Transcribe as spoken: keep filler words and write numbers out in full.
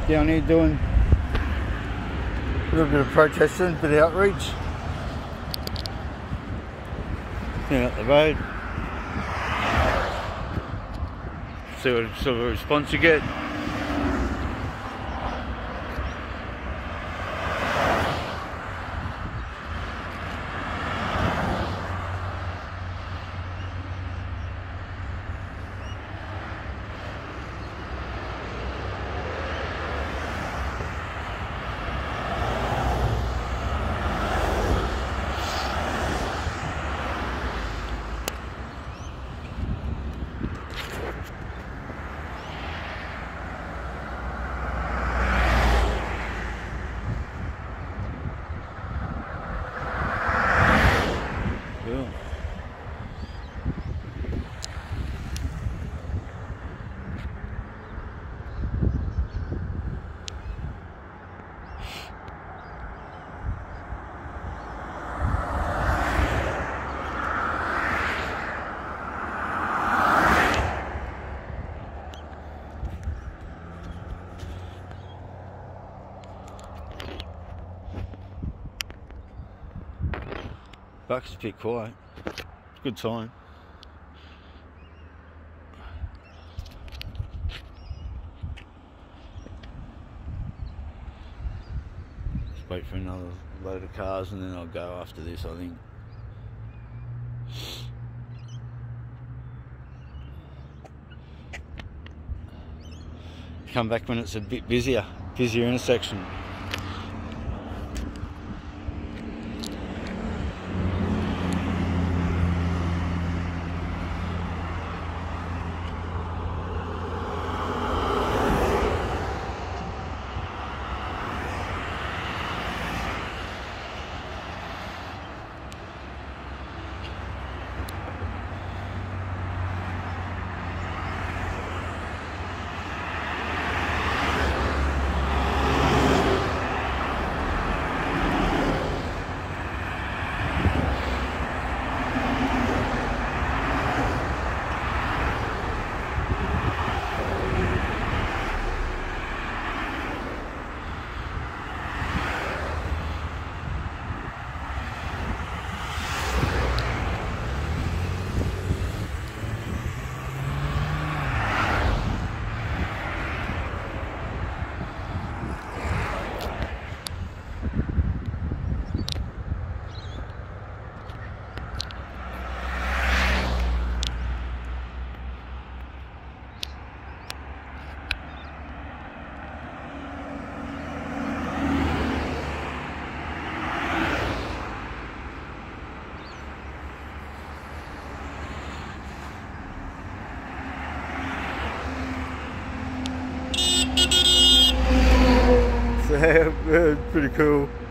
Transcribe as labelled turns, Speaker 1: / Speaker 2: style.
Speaker 1: down here doing a little bit of protesting, a bit of outreach. Down up the road. See what sort of response you get. Buck's a bit quiet. It's a good time. Just wait for another load of cars and then I'll go after this, I think. Come back when it's a bit busier, busier intersection. So, pretty cool.